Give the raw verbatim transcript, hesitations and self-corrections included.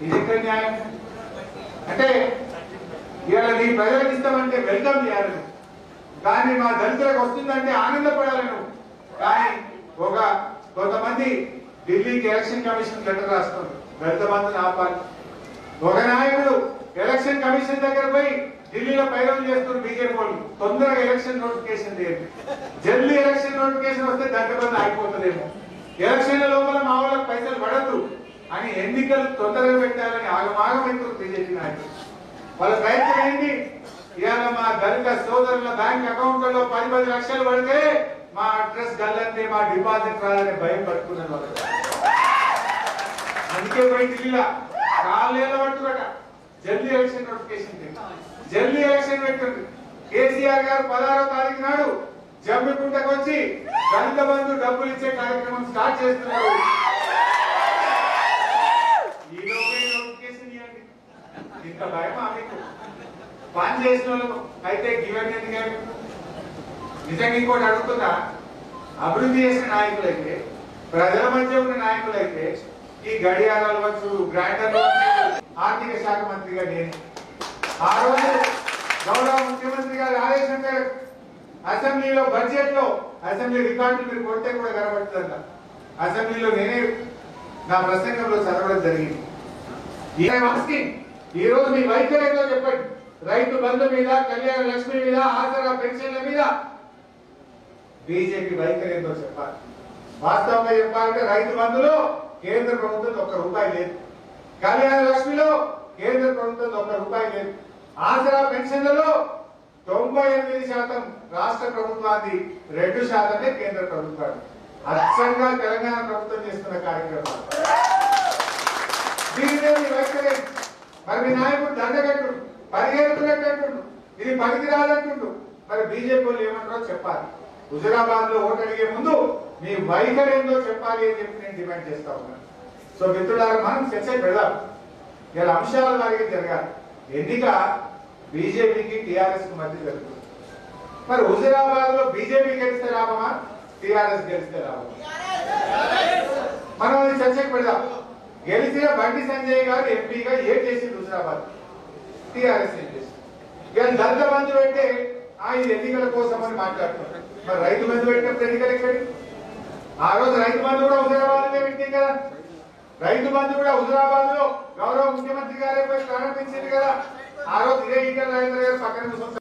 ఇది ఎక్కడ న్యాయం? అంటే ఇవాళ నీ ప్రజలకు ఇస్తామంటే వెల్కమ్ చేయాలి, కానీ మా దళితులకు వస్తుందంటే ఆనందపడాలి నువ్వు. కానీ ఒక కొంతమంది ఢిల్లీకి ఎలక్షన్ కమిషన్ లెటర్ రాస్తుంది, దళిత బంధుని ఆపాలి. ఒక నాయకుడు ఎలక్షన్ కమిషన్ దగ్గర పోయి ఢిల్లీలో పైరవం చేస్తున్నారు బీజేపీ వాళ్ళు, తొందరగా ఎలక్షన్ నోటిఫికేషన్ చేయండి, జల్దీ ఎలక్షన్ నోటిఫికేషన్ వస్తే దళిత బంధు ఆగిపోతుందేమో, ఎలక్షన్ల లోపల మా వాళ్ళకి పైసలు పడద్దు అని ఎన్నికలు తొందరగా పెట్టాలని ఆగమాగమైతున్నారు బీజేపీ నాయకులు. వాళ్ళ ప్రయత్నం ఏంటి? ఇవాళ మా దళిత సోదరుల బ్యాంక్ అకౌంట్లలో పది పది లక్షలు పడితే మా అడ్రస్ గల్లంటే మా డిపాజిట్ రాదనే భయం పట్టుకున్నాను వాళ్ళు. అందుకే పోయి ఢిల్లీలో కాళ్ళేళ్ళ పట్టుకోట జల్దీ ఎలక్షన్ నోటిఫికేషన్, జల్దీ ఎలక్షన్ పెట్టండి. కేసీఆర్ గారు పదహారో తారీఖు నాడు జమ్మికుంటకు వచ్చి దళిత బంధు డబ్బులు ఇచ్చే కార్యక్రమం స్టార్ట్ చేస్తున్నారు. ఈ లోపే నోటిఫికేషన్ ఇవ్వండి. ఇంత భయమా మీకు? పని చేసిన వాళ్ళు అయితే గివెన్ ఎందుకు? నిజంగా ఇంకోటి అడుగుతున్నా, అభివృద్ధి చేసిన నాయకులైతే, ప్రజల మధ్య ఉన్న నాయకులైతే ఈ గడియారాలు వచ్చు, గ్రైండర్లు వచ్చు, ఆర్థిక శాఖ మంత్రిగా నేను ఆ రోజు గౌరవ ముఖ్యమంత్రి గారి ఆదేశం మేరకు అసెంబ్లీలో బడ్జెట్ లో అసెంబ్లీ రికార్డులు మీరు కొడితే కూడా కనబడుతుందంట. అసెంబ్లీలో నేనే నా ప్రసంగంలో చదవడం జరిగింది. ఈ రోజు మీ వైఖరి ఏంటో చెప్పండి. రైతు బంధు మీద, కళ్యాణ లక్ష్మి మీద, ఆసరా పెన్షన్ల మీద బీజేపీ వైఖరి ఏంటో చెప్పాలి. వాస్తవంగా చెప్పాలంటే రైతు బంధులో కేంద్ర ప్రభుత్వం ఒక్క రూపాయి లేదు, కళ్యాణ లక్ష్మిలో కేంద్ర ప్రభుత్వం ఒక్క రూపాయి లేదు, ఆసరా పెన్షన్లలో తొంభై ఎనిమిది శాతం రాష్ట్ర ప్రభుత్వాన్ని, రెండు శాతమే కేంద్ర ప్రభుత్వాన్ని. అచ్చంగా తెలంగాణ ప్రభుత్వం చేస్తున్న కార్యక్రమాలు దీని మీద వైఖరి. మరి మీ నాయకుడు దండగట్టుండు, పరిగెడుతున్నట్టుండు, ఇది పనికి రాదంటుండు. మరి బీజేపీ వాళ్ళు ఏమంటారో చెప్పాలి. హుజురాబాద్ లో ఓటు అడిగే ముందు మీ వైఖరి ఏందో చెప్పాలి అని చెప్పి నేను డిమాండ్ చేస్తా ఉన్నాను. సో మిత్రులారా, మనం చర్చ పెడదాం. ఇలా అంశాల వారికి జరగాలి. ఎన్నిక బీజేపీకి టీఆర్ఎస్ కు మధ్య జరుగుతుంది. మరి హుజురాబాద్ లో బీజేపీ గెలిస్తే లాభమా, టీఆర్ఎస్ గెలిస్తే లాభమా? మనం అది చర్చకు పెడదాం. గెలిచిన బండి సంజయ్ గారు ఎంపీగా ఏం చేసింది హుజురాబాద్? టీఆర్ఎస్ ఏం చేసింది? ఇక దళిత బంధు పెట్టే ఆ ఇది ఎన్నికల కోసం అని మాట్లాడుతున్నారు. మరి రైతు బంధు పెట్టినప్పుడు ఎన్నికలు ఎక్కడి? ఆ రోజు రైతు బంధు కూడా హుజురాబాద్ లో పెట్టింది కదా. రైతు బంధు కూడా హుజురాబాద్ లో గౌరవ ముఖ్యమంత్రి గారే పోయి ప్రారంభించింది కదా. ఆ రోజు ఇదే ఈటల రాజేంద్ర గారు పక్కన